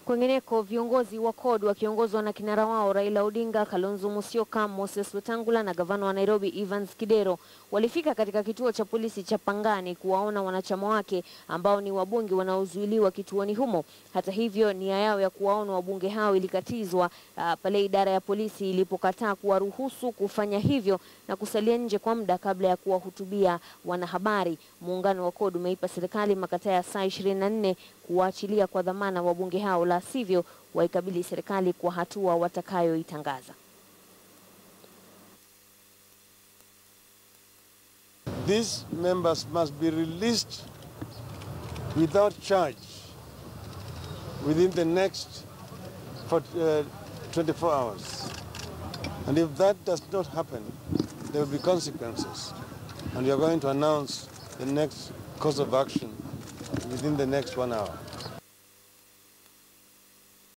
Kwengineko, viongozi wa CORD wakiongozwa na kinara wao Raila Odinga, Kalonzo Musyoka, Wetangala na gavana wa Nairobi Evans Kidero walifika katika kituo cha polisi cha Pangani kuwaona wanachama wake ambao ni wabunge wanaozuiliwa kituoni humo. Hata hivyo, nia yao ya kuwaona wabunge hao ilikatizwa pale idara ya polisi ilipokataa kuwaruhusu kufanya hivyo na kusalia nje kwa muda kabla ya kuwahutubia wanahabari. Muungano wa CORD umeipa serikali makataa ya saa 24 kuwaachilia kwa dhamana wabunge hao, la sivyo waikabili serikali kwa hatua watakayoitangaza. These members must be released without charge within the next 24 hours. And if that does not happen, there will be consequences. And we are going to announce the next course of action within the next 1 hour.